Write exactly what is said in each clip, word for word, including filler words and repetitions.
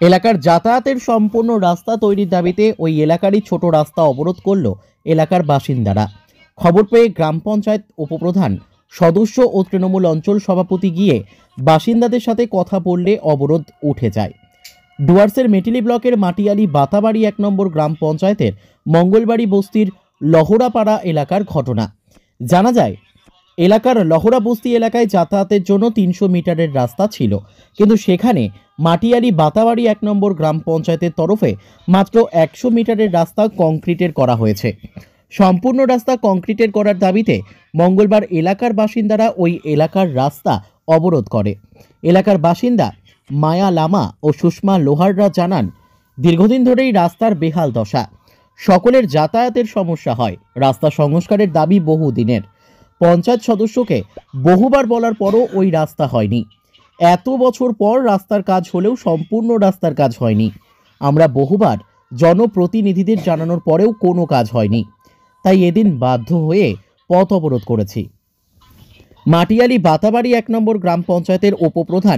এলাকার যাতায়াতের সম্পূর্ণ রাস্তা তৈরির দাবিতে ওই এলাকারই ছোট রাস্তা অবরোধ করল এলাকার বাসিন্দারা। খবর পেয়ে গ্রাম পঞ্চায়েত উপপ্রধান সদস্য ও তৃণমূল অঞ্চল সভাপতি গিয়ে বাসিন্দাদের সাথে কথা বললে অবরোধ উঠে যায়। ডুয়ার্সের মেটিলি ব্লকের মাটিয়ালি বাতাবাড়ি এক নম্বর গ্রাম পঞ্চায়েতের মঙ্গলবাড়ি বস্তির লহরাপাড়া এলাকার ঘটনা। জানা যায়, এলাকার লহরা বস্তি এলাকায় যাতায়াতের জন্য তিনশো মিটারের রাস্তা ছিল, কিন্তু সেখানে মাটিয়ালি বাতাবাড়ি এক নম্বর গ্রাম পঞ্চায়েতের তরফে মাত্র একশো মিটারের রাস্তা কংক্রিটের করা হয়েছে। সম্পূর্ণ রাস্তা কংক্রিটের করার দাবিতে মঙ্গলবার এলাকার বাসিন্দারা ওই এলাকার রাস্তা অবরোধ করে। এলাকার বাসিন্দা মায়া লামা ও সুষমা লোহাররা জানান, দীর্ঘদিন ধরেই রাস্তার বেহাল দশা, সকলের যাতায়াতের সমস্যা হয়। রাস্তা সংস্কারের দাবি বহু দিনের, পঞ্চায়েত সদস্যকে বহুবার বলার পরও ওই রাস্তা হয়নি। এত বছর পর রাস্তার কাজ হলেও সম্পূর্ণ রাস্তার কাজ হয়নি। আমরা বহুবার জনপ্রতিনিধিদের জানানোর পরেও কোনো কাজ হয়নি, তাই এদিন বাধ্য হয়ে পথ অবরোধ করেছি। মাটিয়ালি বাতাবাড়ি এক নম্বর গ্রাম পঞ্চায়েতের উপপ্রধান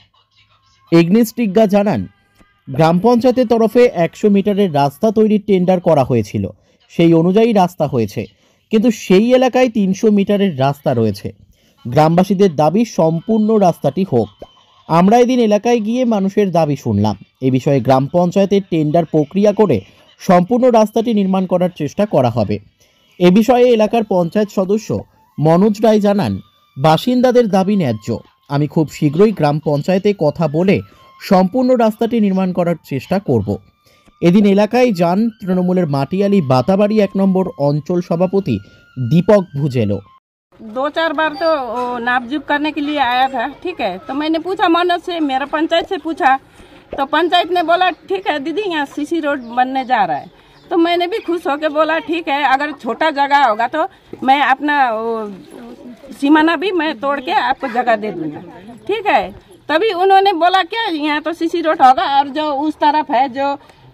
এগনিস্টিগা জানান, গ্রাম পঞ্চায়েতের তরফে একশো মিটারের রাস্তা তৈরির টেন্ডার করা হয়েছিল, সেই অনুযায়ী রাস্তা হয়েছে, কিন্তু সেই এলাকায় তিনশো মিটারের রাস্তা রয়েছে। গ্রামবাসীদের দাবি সম্পূর্ণ রাস্তাটি হোক। আমরা এদিন এলাকায় গিয়ে মানুষের দাবি শুনলাম। এ বিষয়ে গ্রাম পঞ্চায়েতের টেন্ডার প্রক্রিয়া করে সম্পূর্ণ রাস্তাটি নির্মাণ করার চেষ্টা করা হবে। এ বিষয়ে এলাকার পঞ্চায়েত সদস্য মনোজ রায় জানান, বাসিন্দাদের দাবি ন্যায্য। আমি খুব শীঘ্রই গ্রাম পঞ্চায়েতে কথা বলে সম্পূর্ণ রাস্তাটি নির্মাণ করার চেষ্টা করব। এদিন এলাকায় যান তৃণমূলের মাটিয়ালি बाताबाड़ी एक नंबर अंचल सभापति दीपक भुजेलो। दो चार बार तो नापजूक करने के लिए आया था, ठीक है। तो मैंने पूछा मनोज से, मेरा पंचायत से पूछा, तो पंचायत ने बोला ठीक है दीदी यहाँ सीसी रोड बनने जा रहा है। तो मैंने भी खुश होकर बोला ठीक है, अगर छोटा जगह होगा तो मैं अपना सीमाना भी मैं तोड़ के आपको जगह दे दूँगा, ठीक है। तभी उन्होंने बोला क्या यहाँ तो सीसी रोड होगा, और जो उस तरफ है जो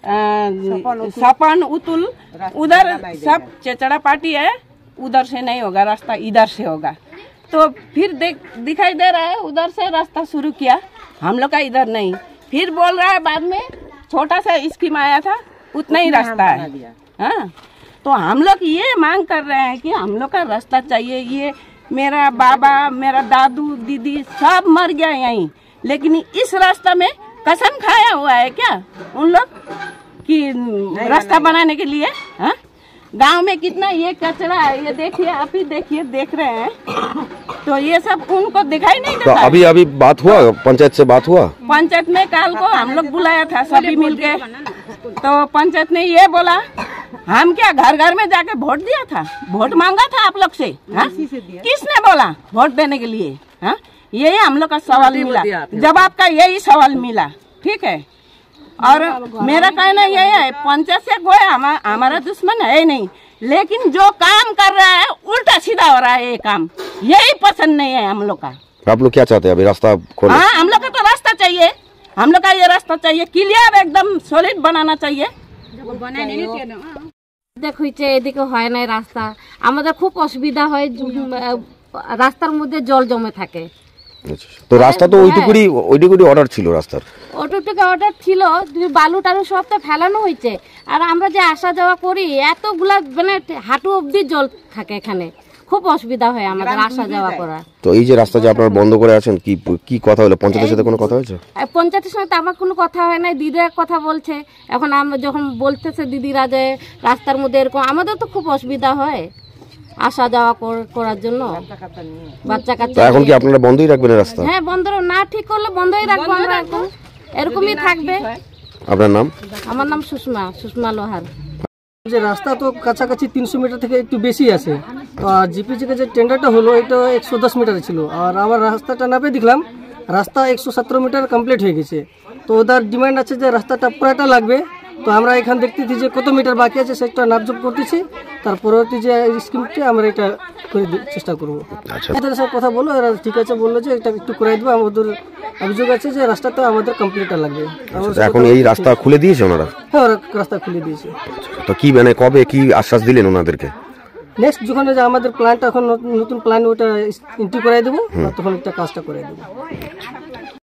सपन उतुल उधर सब चेचड़ा पार्टी है, उधर से नहीं होगा रास्ता, इधर से होगा। तो फिर देख दिखाई दे रहा है उधर से रास्ता शुरू किया, हम लोग का इधर नहीं। फिर बोल रहा है बाद में छोटा सा स्कीम आया था, उतना ही रास्ता है। हाँ, तो हम लोग ये मांग कर रहे हैं कि हम लोग का रास्ता चाहिए। ये मेरा बाबा, मेरा दादू, दीदी सब मर गया यहीं, लेकिन इस रास्ता में कसम खाया हुआ है क्या उन लोग कि रास्ता बनाने के लिए। हाँ, गांव में कितना ये कचरा है, ये देखिए, आप ही देखिए, देख रहे हैं, तो ये सब उनको दिखाई नहीं देता। तो अभी अभी बात हुआ, पंचायत से बात हुआ? पंचायत में काल को हम लोग बुलाया था सभी मिलके, तो पंचायत ने ये बोला हम क्या घर घर में जाके वोट दिया था, वोट मांगा था आप लोग से। हाँ, किसने बोला वोट देने के लिए? हाँ, यही हम लोग का सवाल मिला, जब आपका यही सवाल मिला, ठीक है। और मेरा कहना यही है, पंचायत से कोई हमारा दुश्मन है नहीं, लेकिन जो काम कर रहा है उल्टा सीधा हो रहा है, ये काम यही पसंद नहीं है हम लोग का। आप लोग क्या चाहते हैं अभी? रास्ता खोलो। हाँ, हम लोग का तो रास्ता चाहिए, हम लोग का ये रास्ता चाहिए, क्लियर एकदम सॉलिड बनाना चाहिए। देखो এদিকে হয় না রাস্তা, আমাদের খুব অসুবিধা হয়, রাস্তার মধ্যে জল জমে থাকে। তো রাস্তা তো ওইটুকুই ওইটুকুই অর্ডার ছিল, রাস্তার ওইটুকু অর্ডার ছিল, বালু টালু সব তো ফেলানো হয়েছে, আর আমরা যে আসা যাওয়া করি এতগুলা মানে হাঁটু অবধি জল থাকে, এখানে খুব অসুবিধা হয় আমাদের আসা যাওয়া করা। তো এই যে রাস্তা যে আপনারা বন্ধ করে আছেন, কি কি কথা হলো পঞ্চায়েতের সাথে? কোনো কথা হয়েছে? পঞ্চায়েতের সাথে আমার কোনো কথা হয় না, দিদিরা কথা বলছে। এখন আমরা যখন বলতেছে দিদিরা যে রাস্তার মধ্যে এরকম, আমাদের তো খুব অসুবিধা হয় আসা যাওয়া করার জন্য, বাচ্চা কাচ্চা। এখন কি আপনারা বন্ধই রাখবেন রাস্তা? হ্যাঁ, বন্ধ না ঠিক করলে বন্ধই রাখবো আমরা, এখন এরকমই থাকবে। আপনার নাম? আমার নাম সুষমা, সুষমা লোহার। যে রাস্তা তো কাছাকাছি তিনশো মিটার থেকে একটু বেশি আছে, তো আর জিপিজিকে যে টেন্ডারটা হলো এটা একশো দশ মিটার ছিল, আর আমার রাস্তাটা নাপে দেখলাম রাস্তা একশো সতেরো মিটার কমপ্লিট হয়ে গেছে। তো ওদের ডিমান্ড আছে যে রাস্তাটা পুরাটা লাগবে। তো আমরা এখান দেখতেছি যে কত মিটার বাকি আছে সেটা নাপজোক করতেছি, তার পরবর্তী যে স্কিমটি আমরা এটা করে চেষ্টা করবো। এদের সাথে কথা বলো, এরা ঠিক আছে বললো যে এটা একটু করে দেবো। আমাদের অভিযোগ আছে যে রাস্তাটা আমাদের কমপ্লিটটা লাগবে। এখন এই রাস্তা খুলে দিয়েছে ওনারা? হ্যাঁ, ওরা রাস্তা খুলে দিয়েছে। তো কি মানে কবে কি আশ্বাস দিলেন ওনাদেরকে? নেক্সট যখন আমাদের প্ল্যানটা এখন নতুন প্ল্যান ওটা এন্ট্রি করাই দেবো, তখন একটা কাজটা করে দেবো।